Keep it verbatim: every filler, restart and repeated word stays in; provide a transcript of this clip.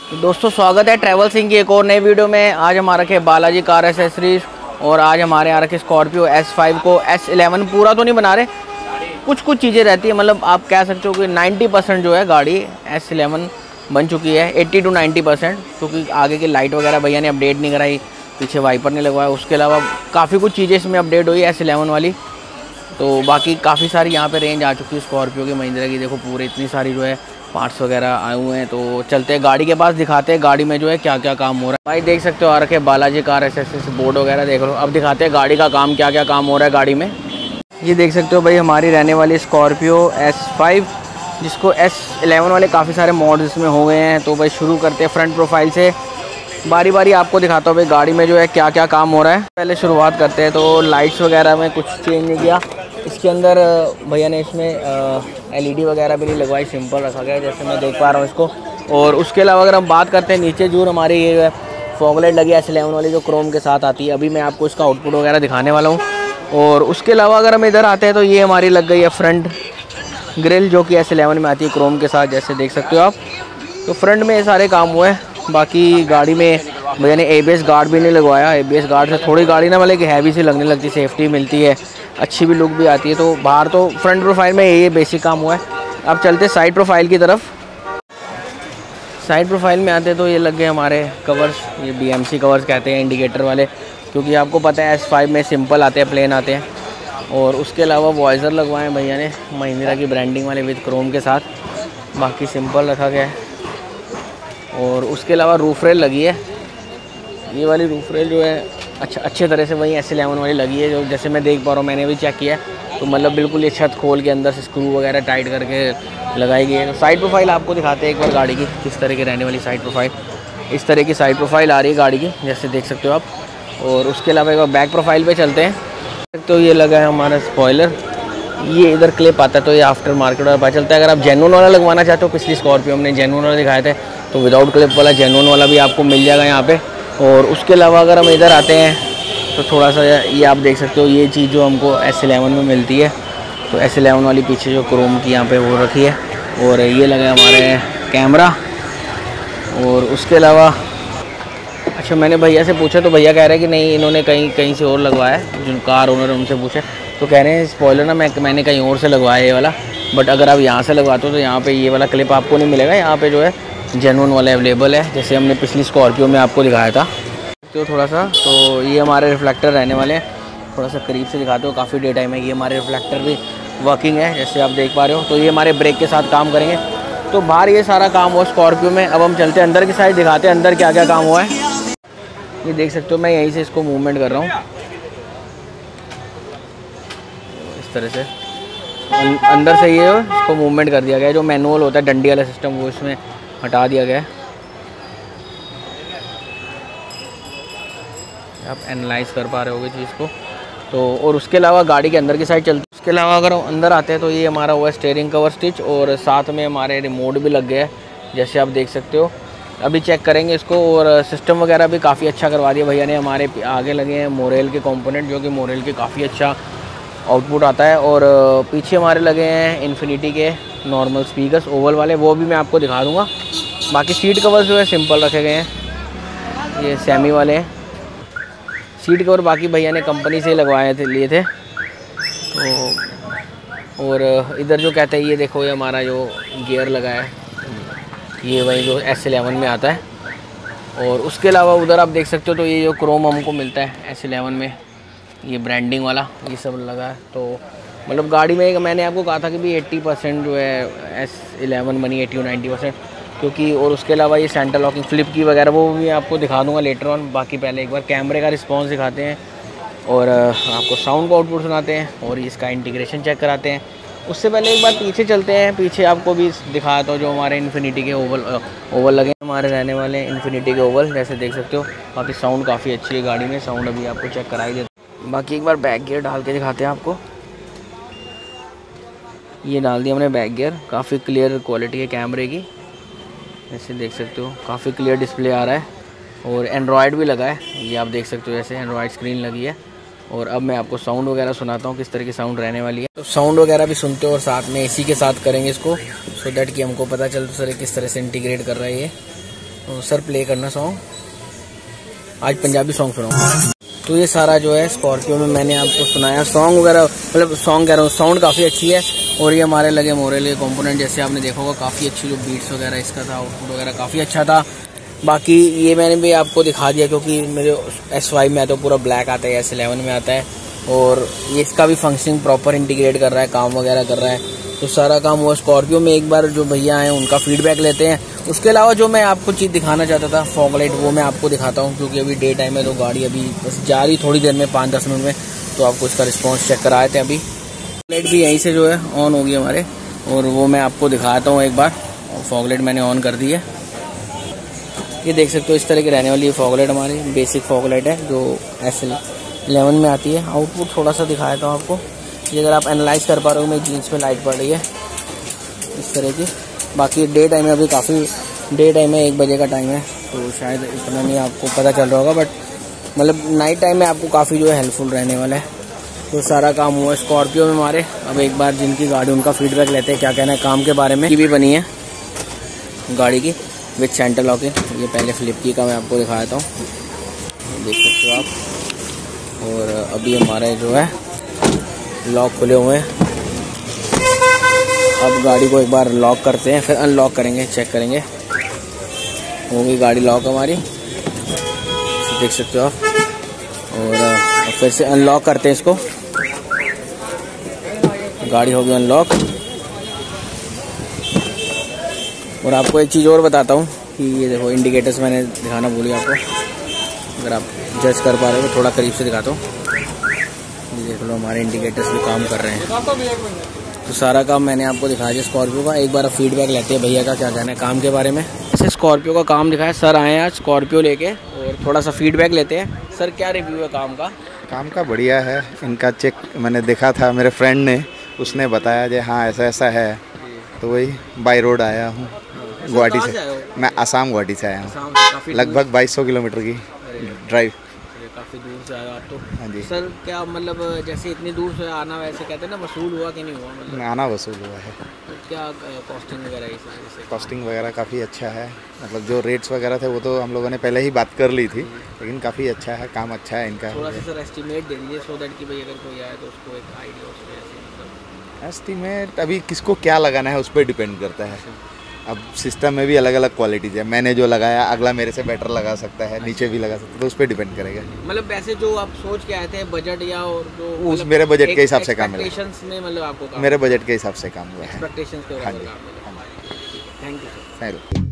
दोस्तों स्वागत है ट्रैवल सिंह की एक और नई वीडियो में। आज हमारा रखे बालाजी कार एसेसरीज और आज हमारे यहाँ रखे स्कॉर्पियो एस फाइव को एस इलेवन पूरा तो नहीं बना रहे, कुछ कुछ चीज़ें रहती है। मतलब आप कह सकते हो कि नब्बे परसेंट जो है गाड़ी एस इलेवन बन चुकी है, अस्सी टू नब्बे परसेंट, क्योंकि आगे की लाइट वगैरह भैया ने अपडेट नहीं कराई, पीछे वाइपर नहीं लगवाया। उसके अलावा काफ़ी कुछ चीज़ें इसमें अपडेट हुई एस इलेवन वाली। तो बाकी काफ़ी सारी यहाँ पे रेंज आ चुकी है स्कॉर्पियो की, महिंद्रा की। देखो पूरे इतनी सारी जो है पार्ट्स वगैरह आए हुए हैं। तो चलते हैं गाड़ी के पास, दिखाते हैं गाड़ी में जो है क्या क्या काम हो रहा है। भाई देख सकते हो आ रखे बालाजी कार एसेसरीज बोर्ड वगैरह देख लो। अब दिखाते हैं गाड़ी का काम, क्या क्या काम हो रहा है गाड़ी में। ये देख सकते हो भाई हमारी रहने वाली स्कॉर्पियो एस फाइव, जिसको एस इलेवन वाले काफ़ी सारे मॉडल्स में हो गए हैं। तो भाई शुरू करते हैं फ्रंट प्रोफाइल से, बारी बारी आपको दिखाता हूँ भाई गाड़ी में जो है क्या क्या काम हो रहा है। पहले शुरुआत करते हैं। तो लाइट्स वगैरह में कुछ चेंज नहीं किया इसके अंदर भैया ने। इसमें एलईडी वगैरह भी नहीं लगवाई, सिंपल रखा गया जैसे मैं देख पा रहा हूँ इसको। और उसके अलावा अगर हम बात करते हैं नीचे जो हमारी ये जो है फॉगलाइट लगी है एस इलेवन वाली, जो क्रोम के साथ आती है। अभी मैं आपको इसका आउटपुट वगैरह दिखाने वाला हूँ। और उसके अलावा अगर हम इधर आते हैं तो ये हमारी लग गई है फ्रंट ग्रिल, जो कि एस इलेवन में आती है क्रोम के साथ, जैसे देख सकते हो आप। तो फ्रंट में ये सारे काम हुए हैं। बाकी गाड़ी में भैया ने एबीएस गार्ड भी नहीं लगवाया। एबीएस गार्ड से थोड़ी गाड़ी ना मतलब कि हैवी सी लगने लगती, सेफ्टी मिलती है, अच्छी भी लुक भी आती है। तो बाहर तो फ्रंट प्रोफाइल में ये बेसिक काम हुआ है। अब चलते साइड प्रोफाइल की तरफ। साइड प्रोफाइल में आते तो ये लग गए हमारे कवर्स, ये बीएमसी कवर्स कहते हैं इंडिकेटर वाले, क्योंकि आपको पता है एस फाइव में सिंपल आते हैं, प्लेन आते हैं। और उसके अलावा वॉइज़र लगवाए भैया ने महिंद्रा की ब्रांडिंग वाले विद क्रोम के साथ, बाकी सिंपल रखा गया है। और उसके अलावा रूफ रेल लगी है, ये वाली रूफ रेल जो है अच्छा अच्छे तरह से वही एस इलेवन वाली लगी है, जो जैसे मैं देख पा रहा हूँ, मैंने भी चेक किया है। तो मतलब बिल्कुल ये छत खोल के अंदर से स्क्रू वगैरह टाइट करके लगाई गई है। तो साइड प्रोफाइल आपको दिखाते हैं एक बार गाड़ी की, किस तरह की रहने वाली साइड प्रोफाइल। इस तरह की साइड प्रोफाइल आ रही है गाड़ी की, जैसे देख सकते हो आप। और उसके अलावा एक बार बैक प्रोफाइल पे चलते हैं। तो ये लगा है हमारा स्पॉयलर, ये इधर क्लिप आता है, तो ये आफ्टर मार्केट वाला पता चलता है। अगर आप जेन्युइन वाला लगवाना चाहते हो, पिछली स्कॉर्पियो हमने जेन्युइन वाला दिखाए थे, तो विदाउट क्लिप वाला जेन्युइन वाला भी आपको मिल जाएगा यहाँ पे। और उसके अलावा अगर हम इधर आते हैं तो थोड़ा सा ये आप देख सकते हो, ये चीज़ जो हमको एस इलेवन में मिलती है। तो एस इलेवन वाली पीछे जो क्रोम की यहाँ पे वो रखी है। और ये लगा हमारे कैमरा। और उसके अलावा अच्छा मैंने भैया से पूछा तो भैया कह रहे हैं कि नहीं, इन्होंने कहीं कहीं से और लगवाया है। जो कार ओनर उनसे पूछे तो कह रहे हैं स्पॉइलर ना मैं मैंने कहीं और से लगवाया ये वाला, बट अगर आप यहाँ से लगवाते हो तो यहाँ पे ये वाला क्लिप आपको नहीं मिलेगा। यहाँ पे जो है जेन्युइन वाला अवेलेबल है, जैसे हमने पिछली स्कॉर्पियो में आपको दिखाया था। तो थोड़ा सा तो ये हमारे रिफ्लेक्टर रहने वाले हैं, थोड़ा सा करीब से दिखाते हो, काफ़ी डे टाइम है। ये हमारे रिफ्लेक्टर भी वर्किंग है, जैसे आप देख पा रहे हो। तो ये हमारे ब्रेक के साथ काम करेंगे। तो बाहर ये सारा काम हुआ स्कॉर्पियो में। अब हम चलते हैं अंदर की साइड, दिखाते हैं अंदर क्या क्या काम हुआ है। ये देख सकते हो, मैं यहीं से इसको मूवमेंट कर रहा हूँ इस तरह से। अंदर से ये इसको मूवमेंट कर दिया गया है। जो मैनुअल होता है डंडी वाला सिस्टम, वो इसमें हटा दिया गया है। आप एनालाइज कर पा रहे होगे चीज़ को। तो और उसके अलावा गाड़ी के अंदर की साइड चलते, उसके अलावा अगर हम अंदर आते हैं तो ये हमारा हुआ स्टीयरिंग कवर स्टिच, और साथ में हमारे रिमोट भी लग गया है, जैसे आप देख सकते हो। अभी चेक करेंगे इसको। और सिस्टम वगैरह भी काफ़ी अच्छा करवा दिया भैया ने। हमारे आगे लगे हैं मोरेल के कंपोनेंट, जो कि मोरेल के काफ़ी अच्छा आउटपुट आता है। और पीछे हमारे लगे हैं इन्फिनिटी के नॉर्मल स्पीकर्स ओवल वाले, वो भी मैं आपको दिखा दूँगा। बाकी सीट कवर्स जो है सिंपल रखे गए हैं, ये सेमी वाले हैं सीट कवर। बाकी भैया ने कंपनी से लगवाए थे, लिए थे। तो और इधर जो कहते हैं, ये देखो ये हमारा जो गियर लगा है, ये वही जो एस इलेवन में आता है। और उसके अलावा उधर आप देख सकते हो, तो ये जो क्रोम हमको मिलता है एस इलेवन में, ये ब्रांडिंग वाला ये सब लगा है। तो मतलब गाड़ी में मैंने आपको कहा था कि भी अस्सी परसेंट जो है एस इलेवन बनी, अस्सी नब्बे परसेंट, क्योंकि। और उसके अलावा ये सेंटर लॉकिंग फ्लिप की वगैरह वो भी आपको दिखा दूंगा लेटर ऑन। बाकी पहले एक बार कैमरे का रिस्पॉन्स दिखाते हैं, और आपको साउंड का आउटपुट सुनाते हैं, और इसका इंटीग्रेशन चेक कराते हैं। उससे पहले एक बार पीछे चलते हैं। पीछे आपको भी दिखाता हूँ, जो हमारे इन्फिनिटी के ओवल ओवल लगे हमारे रहने वाले इन्फिनिटी के ओवल, जैसे देख सकते हो। बाकी साउंड काफ़ी अच्छी है गाड़ी में, साउंड अभी आपको चेक कराई देते हैं। बाकी एक बार बैक गियर डाल के दिखाते हैं आपको। ये डाल दिया हमने बैक गियर, काफ़ी क्लियर क्वालिटी है कैमरे की, जैसे देख सकते हो। काफ़ी क्लियर डिस्प्ले आ रहा है। और एंड्रॉयड भी लगा है, ये आप देख सकते हो, जैसे एंड्रॉयड स्क्रीन लगी है। और अब मैं आपको साउंड वगैरह सुनाता हूँ, किस तरह की साउंड रहने वाली है। तो साउंड वगैरह भी सुनते हो, और साथ में एसी के साथ करेंगे इसको, सो दैट कि हमको पता चल सके किस तरह से इंटीग्रेट कर रहा है ये। तो सर प्ले करना सॉन्ग, आज पंजाबी सॉन्ग सुनाऊँ। तो ये सारा जो है स्कॉर्पियो में मैंने आपको सुनाया सॉन्ग वगैरह, मतलब सॉन्ग कह रहा हूँ, साउंड काफ़ी अच्छी है। और ये हमारे लगे मोरे लिए कंपोनेंट, जैसे आपने देखा होगा काफ़ी अच्छी जो बीट्स वगैरह इसका था, आउटपुट वगैरह काफ़ी अच्छा था। बाकी ये मैंने भी आपको दिखा दिया क्योंकि मेरे एस फाइव में आता है पूरा ब्लैक आता है, एस इलेवन में आता है, और ये इसका भी फंक्शनिंग प्रॉपर इंटीग्रेट कर रहा है, काम वगैरह कर रहा है। तो सारा काम हुआ स्कॉर्पियो में। एक बार जो भैया हैं उनका फीडबैक लेते हैं। उसके अलावा जो मैं आपको चीज़ दिखाना चाहता था फॉग लाइट, वो मैं आपको दिखाता हूँ क्योंकि अभी डे टाइम है तो गाड़ी अभी बस जा रही थोड़ी देर में, पाँच दस मिनट में, तो आपको इसका रिस्पॉन्स चेक कराए थे। अभी लाइट भी यहीं से जो है ऑन होगी हमारे, और वो मैं आपको दिखाता हूँ एक बार। फॉग लाइट मैंने ऑन कर दी है, ये देख सकते हो इस तरह की रहने वाली है फॉग लाइट हमारी। बेसिक फॉग लाइट है जो एस इलेवन में आती है। आउटपुट थोड़ा सा दिखाया था आपको, ये अगर आप एनालाइज कर पा रहे हो, मेरी जीन्स में लाइट पड़ रही है इस तरह की। बाकी डे टाइम में अभी काफ़ी डे टाइम है, एक बजे का टाइम है, तो शायद इतना नहीं आपको पता चल रहा होगा, बट मतलब नाइट टाइम में आपको काफ़ी जो है हेल्पफुल रहने वाला है। तो सारा काम हुआ स्कॉर्पियो में हमारे। अब एक बार जिनकी गाड़ी उनका फीडबैक लेते हैं, क्या कहना है काम के बारे में। की भी बनी है गाड़ी की विथ सेंटर लॉकिंग। ये पहले फ्लिप की का मैं आपको दिखा देता हूँ, देख सकते हो आप। और अभी हमारे जो है लॉक खुले हुए हैं। अब गाड़ी को एक बार लॉक करते हैं, फिर अनलॉक करेंगे, चेक करेंगे। होगी गाड़ी लॉक हमारी, देख सकते हो आप। और फिर से अनलॉक करते हैं इसको, गाड़ी होगी अनलॉक। और आपको एक चीज़ और बताता हूँ कि ये देखो इंडिकेटर्स मैंने दिखाना भूली आपको, अगर आप जज कर पा रहे हो तो थोड़ा करीब से दिखाता हूँ। ये देख लो हमारे इंडिकेटर्स भी काम कर रहे हैं। तो सारा काम मैंने आपको दिखाया है स्कॉर्पियो का। एक बार फीडबैक लेते हैं भैया का, क्या कहना है काम के बारे में। ऐसे स्कॉर्पियो का काम दिखाया, सर आए हैं आज स्कॉर्पियो लेके, और थोड़ा सा फीडबैक लेते हैं। सर क्या रिव्यू है काम का? काम का बढ़िया है, इनका चेक मैंने देखा था, मेरे फ्रेंड ने, उसने बताया जो हाँ ऐसा ऐसा है, तो वही बाई रोड आया हूँ गुवाहाटी से। मैं आसाम गुवाहाटी से आया हूँ, लगभग बाईस सौ किलोमीटर की ड्राइव। काफ़ी दूर से आया आप तो। हाँ जी सर क्या मतलब जैसे इतनी दूर से आना, वैसे कहते हैं ना वसूल हुआ कि नहीं हुआ? मतलब आना वसूल हुआ है। तो क्या कॉस्टिंग वगैरह इस कॉस्टिंग वगैरह काफ़ी अच्छा है, मतलब जो रेट्स वगैरह थे वो तो हम लोगों ने पहले ही बात कर ली थी, लेकिन काफ़ी अच्छा है, काम अच्छा है इनका। थोड़ा सा सर एस्टिमेट दे दीजिए सो दैट कि भाई अगर कोई आए तो उसको एक आइडिया उसमें। एस्टिमेट अभी किसको क्या लगाना है उस पर डिपेंड करता है। अब सिस्टम में भी अलग अलग क्वालिटीज है, मैंने जो लगाया अगला मेरे से बेटर लगा सकता है, नीचे भी लगा सकता है, तो उस पर डिपेंड करेगा। मतलब वैसे जो आप सोच के आए थे बजट या और जो उस मतलब मेरे बजट के हिसाब से काम है, में मतलब आपको मेरे बजट के हिसाब से काम हुआ है। एक्सपेक्टेशंस के हाँ जी, थैंक यू सर।